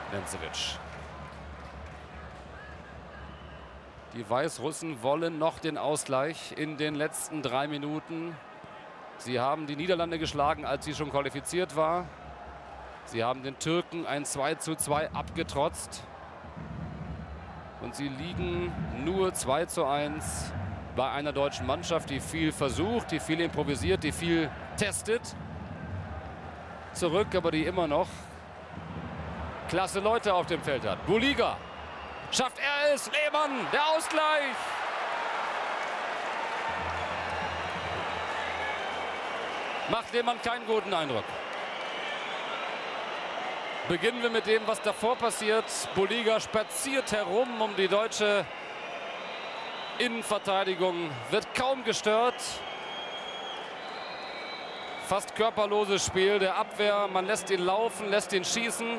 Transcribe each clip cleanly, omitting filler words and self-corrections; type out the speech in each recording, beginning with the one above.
Nencevic. Die Weißrussen wollen noch den Ausgleich in den letzten 3 Minuten. Sie haben die Niederlande geschlagen, als sie schon qualifiziert war. Sie haben den Türken ein 2:2 abgetrotzt. Und sie liegen nur 2:1 bei einer deutschen Mannschaft, die viel versucht, die viel improvisiert, die viel testet. Zurück, aber die immer noch klasse Leute auf dem Feld hat. Buliga. Schafft er es? Lehmann, der Ausgleich. Macht Lehmann keinen guten Eindruck. Beginnen wir mit dem, was davor passiert. Buliga spaziert herum um die deutsche Innenverteidigung. Wird kaum gestört. Fast körperloses Spiel der Abwehr. Man lässt ihn laufen, lässt ihn schießen.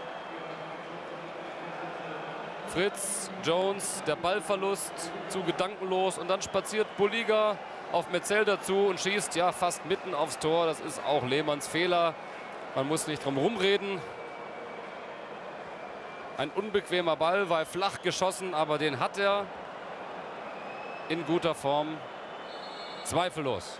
Fritz, Jones, der Ballverlust, zu gedankenlos. Und dann spaziert Buliga auf Metzelder zu und schießt ja fast mitten aufs Tor. Das ist auch Lehmanns Fehler. Man muss nicht drum rumreden. Ein unbequemer Ball, war flach geschossen, aber den hat er in guter Form. Zweifellos.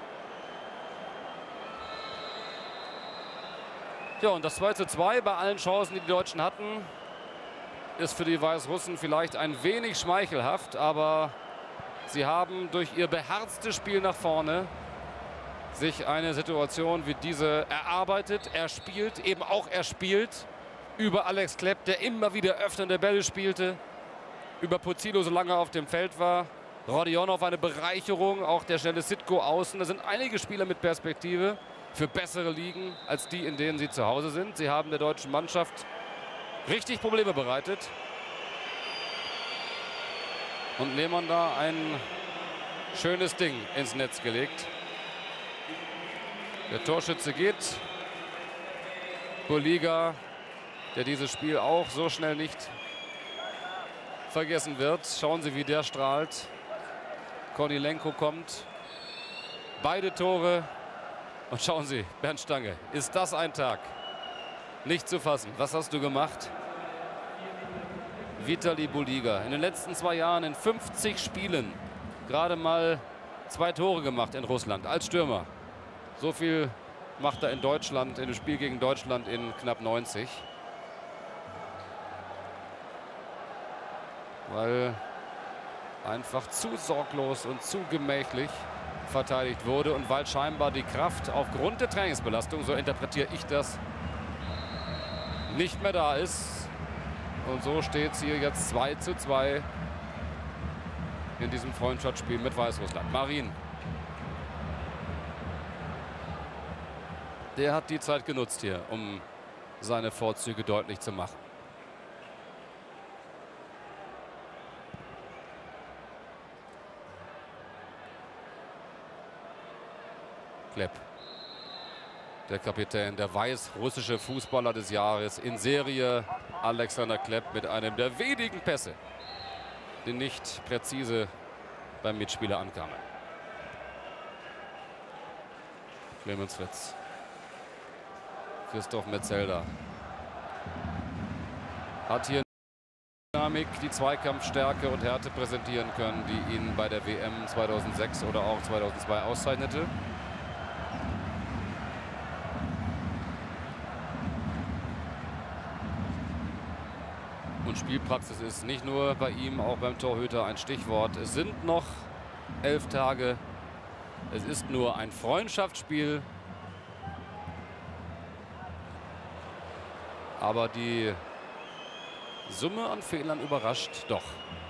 Ja, und das 2:2 bei allen Chancen, die die Deutschen hatten, ist für die Weißrussen vielleicht ein wenig schmeichelhaft, aber sie haben durch ihr beherztes Spiel nach vorne sich eine Situation wie diese erarbeitet, erspielt, eben auch erspielt. Über Alex Klepp, der immer wieder öffnende Bälle spielte, über Pozzillo, solange er auf dem Feld war. Rodionov eine Bereicherung, auch der schnelle Sitko außen. Da sind einige Spieler mit Perspektive für bessere Ligen als die, in denen sie zu Hause sind. Sie haben der deutschen Mannschaft richtig Probleme bereitet. Und Lehmann da ein schönes Ding ins Netz gelegt. Der Torschütze geht. Buliga, der dieses Spiel auch so schnell nicht vergessen wird. Schauen Sie, wie der strahlt. Kornilenko kommt. Beide Tore. Und schauen Sie, Bernd Stange, ist das ein Tag? Nicht zu fassen. Was hast du gemacht? Vitali Buliga. In den letzten 2 Jahren in 50 Spielen gerade mal 2 Tore gemacht in Russland als Stürmer. So viel macht er in Deutschland, in dem Spiel gegen Deutschland in knapp 90. Weil einfach zu sorglos und zu gemächlich verteidigt wurde und weil scheinbar die Kraft aufgrund der Trainingsbelastung, so interpretiere ich das, nicht mehr da ist. Und so steht es hier jetzt 2:2 in diesem Freundschaftsspiel mit Weißrussland. Marin. Der hat die Zeit genutzt hier, um seine Vorzüge deutlich zu machen. Klepp. Der Kapitän, der weißrussische Fußballer des Jahres in Serie. Alexander Klepp mit einem der wenigen Pässe, die nicht präzise beim Mitspieler ankamen. Clemens Fritz. Christoph Metzelder. Hat hier Dynamik, die Zweikampfstärke und Härte präsentieren können, die ihn bei der WM 2006 oder auch 2002 auszeichnete. Und Spielpraxis ist nicht nur bei ihm, auch beim Torhüter ein Stichwort. Es sind noch 11 Tage. Es ist nur ein Freundschaftsspiel. Aber die Summe an Fehlern überrascht doch.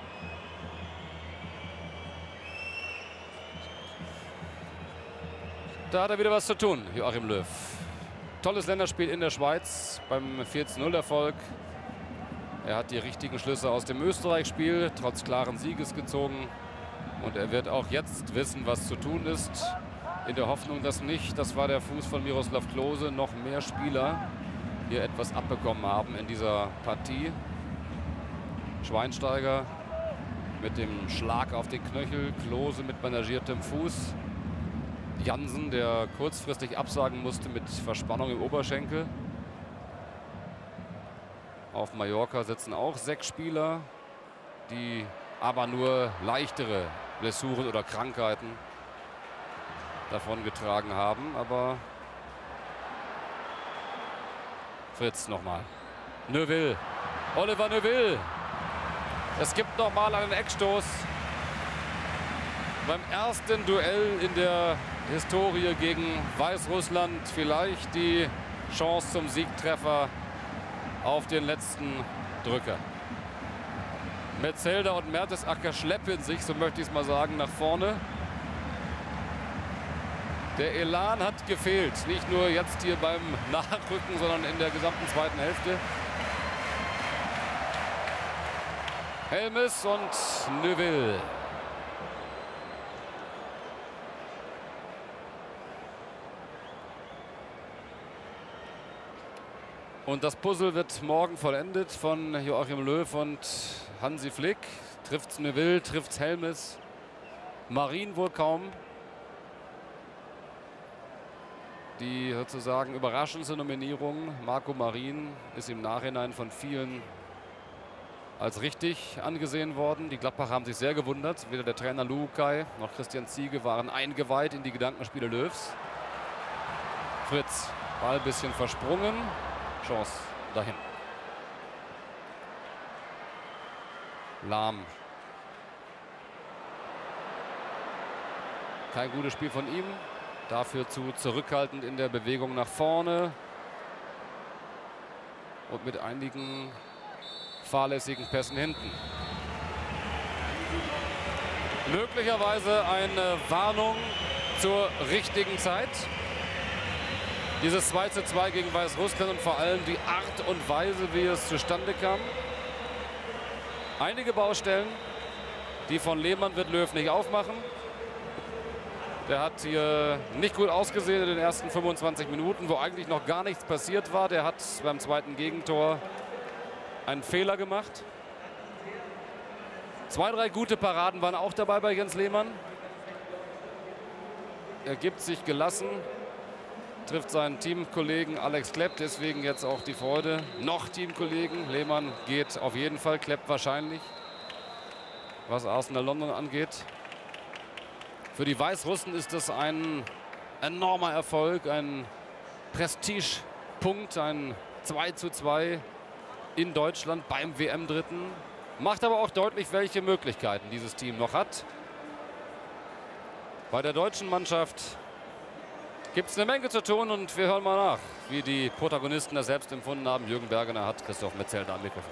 Da hat er wieder was zu tun, Joachim Löw. Tolles Länderspiel in der Schweiz beim 4:0-Erfolg. Er hat die richtigen Schlüsse aus dem Österreich-Spiel trotz klaren Sieges gezogen. Und er wird auch jetzt wissen, was zu tun ist. In der Hoffnung, dass nicht, das war der Fuß von Miroslav Klose, noch mehr Spieler hier etwas abbekommen haben in dieser Partie. Schweinsteiger mit dem Schlag auf den Knöchel, Klose mit bandagiertem Fuß. Jansen, der kurzfristig absagen musste mit Verspannung im Oberschenkel. Auf Mallorca sitzen auch 6 Spieler, die aber nur leichtere Blessuren oder Krankheiten davongetragen haben. Aber Fritz nochmal. Neuville. Oliver Neuville. Es gibt nochmal einen Eckstoß. Beim ersten Duell in der Historie gegen Weißrussland vielleicht die Chance zum Siegtreffer auf den letzten Drücker. Metzelder und Mertesacker schleppen sich, so möchte ich es mal sagen, nach vorne. Der Elan hat gefehlt, nicht nur jetzt hier beim Nachrücken, sondern in der gesamten zweiten Hälfte. Helmes und Neuville. Und das Puzzle wird morgen vollendet von Joachim Löw und Hansi Flick. Trifft's Neuville, trifft's Helmes. Marin wohl kaum. Die sozusagen überraschendste Nominierung, Marco Marin, ist im Nachhinein von vielen als richtig angesehen worden. Die Gladbacher haben sich sehr gewundert. Weder der Trainer Lukai noch Christian Ziege waren eingeweiht in die Gedankenspiele Löws. Fritz, Ball ein bisschen versprungen. Chance dahin. Lahm. Kein gutes Spiel von ihm. Dafür zu zurückhaltend in der Bewegung nach vorne. Und mit einigen fahrlässigen Pässen hinten. Möglicherweise eine Warnung zur richtigen Zeit. Dieses 2:2 gegen Weißrussland und vor allem die Art und Weise, wie es zustande kam. Einige Baustellen, die von Lehmann wird Löw nicht aufmachen. Der hat hier nicht gut ausgesehen in den ersten 25 Minuten, wo eigentlich noch gar nichts passiert war. Der hat beim zweiten Gegentor einen Fehler gemacht. 2, 3 gute Paraden waren auch dabei bei Jens Lehmann. Er gibt sich gelassen. Trifft seinen Teamkollegen Alex Klepp, deswegen jetzt auch die Freude. Noch Teamkollegen, Lehmann geht auf jeden Fall, Klepp wahrscheinlich, was Arsenal London angeht. Für die Weißrussen ist das ein enormer Erfolg, ein Prestigepunkt, ein 2:2 in Deutschland beim WM-Dritten. Macht aber auch deutlich, welche Möglichkeiten dieses Team noch hat. Bei der deutschen Mannschaft gibt es eine Menge zu tun und wir hören mal nach, wie die Protagonisten das selbst empfunden haben. Jürgen Bergener hat Christoph Metzelder am Mikrofon.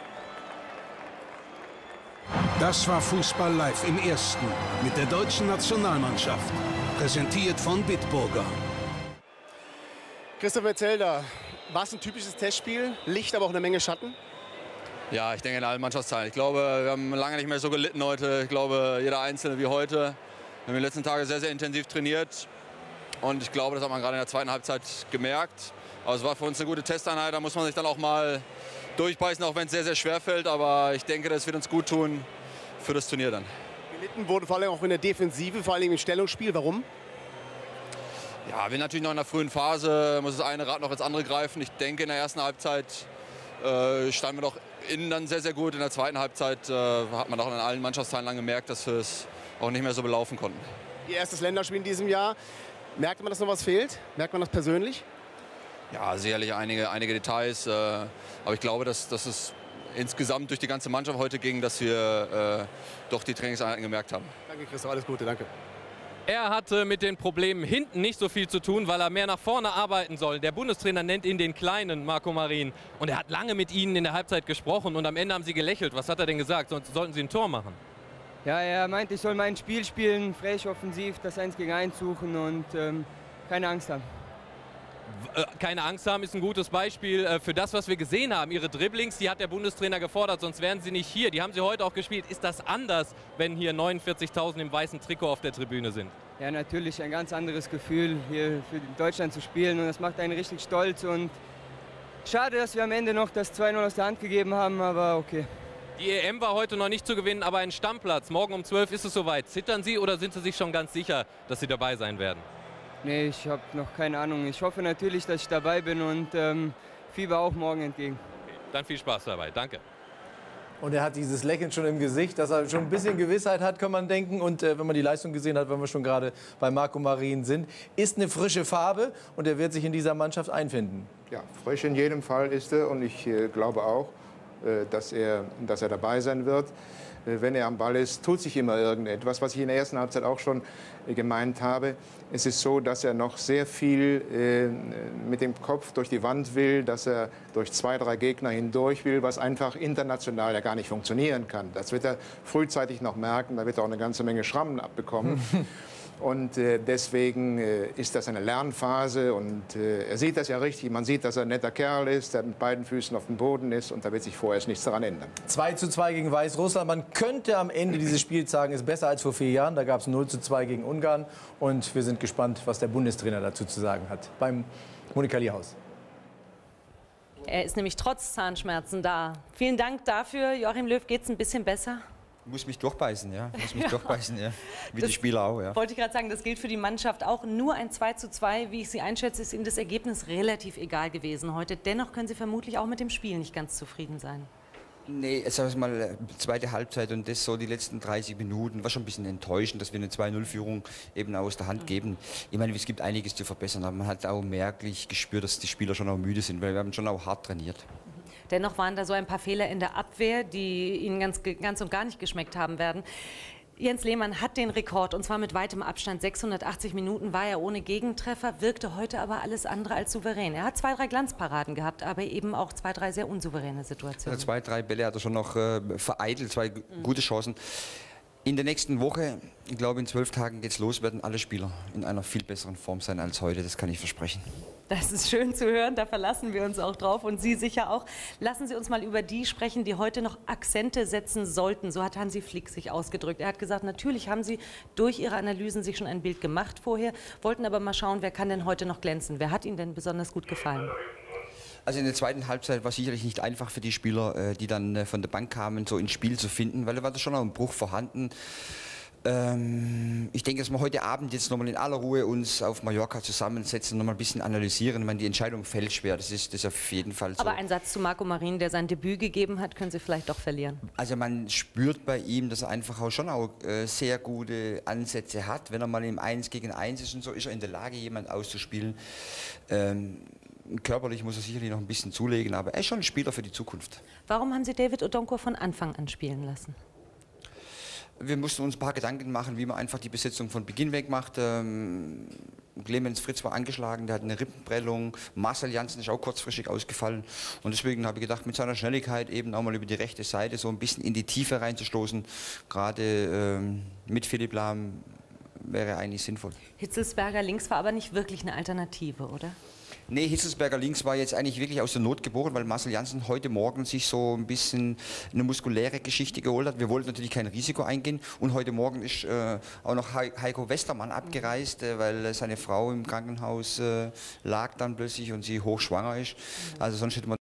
Das war Fußball live im Ersten mit der deutschen Nationalmannschaft. Präsentiert von Bitburger. Christoph Metzelder, war es ein typisches Testspiel? Licht, aber auch eine Menge Schatten? Ja, ich denke in allen Mannschaftsteilen. Ich glaube, wir haben lange nicht mehr so gelitten heute. Ich glaube, jeder Einzelne wie heute. Wir haben die letzten Tage sehr, sehr intensiv trainiert. Und ich glaube, das hat man gerade in der zweiten Halbzeit gemerkt. Aber es war für uns eine gute Testeinheit. Da muss man sich dann auch mal durchbeißen, auch wenn es sehr, sehr schwer fällt. Aber ich denke, das wird uns gut tun für das Turnier dann. Gelitten wurde vor allem auch in der Defensive, vor allem im Stellungsspiel. Warum? Ja, wir natürlich noch in der frühen Phase. Muss das eine Rad noch ins andere greifen. Ich denke, in der ersten Halbzeit standen wir doch innen dann sehr, sehr gut. In der zweiten Halbzeit hat man doch in allen Mannschaftsteilen lang gemerkt, dass wir es auch nicht mehr so belaufen konnten. Ihr erstes Länderspiel in diesem Jahr. Merkt man, dass noch was fehlt? Merkt man das persönlich? Ja, sicherlich einige Details. Aber ich glaube, dass es insgesamt durch die ganze Mannschaft heute ging, dass wir doch die Trainingseinheiten gemerkt haben. Danke, Christoph. Alles Gute. Danke. Er hatte mit den Problemen hinten nicht so viel zu tun, weil er mehr nach vorne arbeiten soll. Der Bundestrainer nennt ihn den kleinen Marco Marin. Und er hat lange mit ihnen in der Halbzeit gesprochen und am Ende haben sie gelächelt. Was hat er denn gesagt? Sonst sollten sie ein Tor machen. Ja, er meinte, ich soll mein Spiel spielen, frech, offensiv, das 1 gegen 1 suchen und keine Angst haben. Keine Angst haben ist ein gutes Beispiel für das, was wir gesehen haben. Ihre Dribblings, die hat der Bundestrainer gefordert, sonst wären sie nicht hier. Die haben sie heute auch gespielt. Ist das anders, wenn hier 49.000 im weißen Trikot auf der Tribüne sind? Ja, natürlich ein ganz anderes Gefühl, hier für Deutschland zu spielen und das macht einen richtig stolz und schade, dass wir am Ende noch das 2:0 aus der Hand gegeben haben, aber okay. Die EM war heute noch nicht zu gewinnen, aber ein Stammplatz. Morgen um 12 ist es soweit. Zittern Sie oder sind Sie sich schon ganz sicher, dass Sie dabei sein werden? Nee, ich habe noch keine Ahnung. Ich hoffe natürlich, dass ich dabei bin und fieber auch morgen entgegen. Dann viel Spaß dabei. Danke. Und er hat dieses Lächeln schon im Gesicht, dass er schon ein bisschen Gewissheit hat, kann man denken. Und wenn man die Leistung gesehen hat, wenn wir schon gerade bei Marco Marin sind, ist eine frische Farbe und er wird sich in dieser Mannschaft einfinden. Ja, frisch in jedem Fall ist er und ich glaube auch, dass er dabei sein wird. Wenn er am Ball ist, tut sich immer irgendetwas, was ich in der ersten Halbzeit auch schon gemeint habe. Es ist so, dass er noch sehr viel mit dem Kopf durch die Wand will, dass er durch 2, 3 Gegner hindurch will, was einfach international ja gar nicht funktionieren kann. Das wird er frühzeitig noch merken, da wird er auch eine ganze Menge Schrammen abbekommen. Und deswegen ist das eine Lernphase und er sieht das ja richtig. Man sieht, dass er ein netter Kerl ist, der mit beiden Füßen auf dem Boden ist und da wird sich vorerst nichts daran ändern. 2:2 gegen Weißrussland. Man könnte am Ende dieses Spiels sagen, ist besser als vor 4 Jahren. Da gab es 0:2 gegen Ungarn und wir sind gespannt, was der Bundestrainer dazu zu sagen hat beim Monika Liehaus. Er ist nämlich trotz Zahnschmerzen da. Vielen Dank dafür. Joachim Löw, geht es ein bisschen besser? Muss mich durchbeißen, ja. Durchbeißen, ja. Wie die Spieler auch, ja. Wollte ich gerade sagen, das gilt für die Mannschaft auch. Nur ein 2:2, wie ich Sie einschätze, ist Ihnen das Ergebnis relativ egal gewesen heute. Dennoch können Sie vermutlich auch mit dem Spiel nicht ganz zufrieden sein. Nee, jetzt sagen wir mal, zweite Halbzeit und das so die letzten 30 Minuten war schon ein bisschen enttäuschend, dass wir eine 2:0-Führung eben aus der Hand geben. Ich meine, es gibt einiges zu verbessern, aber man hat auch merklich gespürt, dass die Spieler schon auch müde sind, weil wir haben schon auch hart trainiert. Dennoch waren da so ein paar Fehler in der Abwehr, die Ihnen ganz und gar nicht geschmeckt haben werden. Jens Lehmann hat den Rekord, und zwar mit weitem Abstand. 680 Minuten war er ohne Gegentreffer, wirkte heute aber alles andere als souverän. Er hat 2, 3 Glanzparaden gehabt, aber eben auch 2, 3 sehr unsouveräne Situationen. Also 2, 3 Bälle hat er schon noch vereitelt, 2 gute Chancen. In der nächsten Woche, ich glaube in 12 Tagen geht es los, werden alle Spieler in einer viel besseren Form sein als heute, das kann ich versprechen. Das ist schön zu hören, da verlassen wir uns auch drauf und Sie sicher auch. Lassen Sie uns mal über die sprechen, die heute noch Akzente setzen sollten. So hat Hansi Flick sich ausgedrückt. Er hat gesagt, natürlich haben Sie durch Ihre Analysen sich schon ein Bild gemacht vorher, wollten aber mal schauen, wer kann denn heute noch glänzen. Wer hat Ihnen denn besonders gut gefallen? Also in der zweiten Halbzeit war sicherlich nicht einfach für die Spieler, die dann von der Bank kamen, so ins Spiel zu finden, weil da war da schon noch ein Bruch vorhanden. Ich denke, dass wir heute Abend jetzt nochmal in aller Ruhe uns auf Mallorca zusammensetzen und nochmal ein bisschen analysieren. Ich meine, die Entscheidung fällt schwer, das ist auf jeden Fall so. Aber ein Satz zu Marco Marin, der sein Debüt gegeben hat, können Sie vielleicht doch verlieren. Also man spürt bei ihm, dass er einfach auch schon auch sehr gute Ansätze hat. Wenn er mal im 1 gegen 1 ist und so, ist er in der Lage, jemand auszuspielen. Körperlich muss er sicherlich noch ein bisschen zulegen, aber er ist schon ein Spieler für die Zukunft. Warum haben Sie David Odonkor von Anfang an spielen lassen? Wir mussten uns ein paar Gedanken machen, wie man einfach die Besetzung von Beginn weg macht. Clemens Fritz war angeschlagen, der hat eine Rippenprellung. Marcel Janssen ist auch kurzfristig ausgefallen. Und deswegen habe ich gedacht, mit seiner Schnelligkeit eben auch mal über die rechte Seite so ein bisschen in die Tiefe reinzustoßen. Gerade mit Philipp Lahm wäre eigentlich sinnvoll. Hitzelsberger links war aber nicht wirklich eine Alternative, oder? Nee, Hitzelsberger links war jetzt eigentlich wirklich aus der Not geboren, weil Marcel Janssen heute Morgen sich so ein bisschen eine muskuläre Geschichte geholt hat. Wir wollten natürlich kein Risiko eingehen und heute Morgen ist auch noch Heiko Westermann abgereist, weil seine Frau im Krankenhaus lag dann plötzlich und sie hochschwanger ist. Also sonst hätte man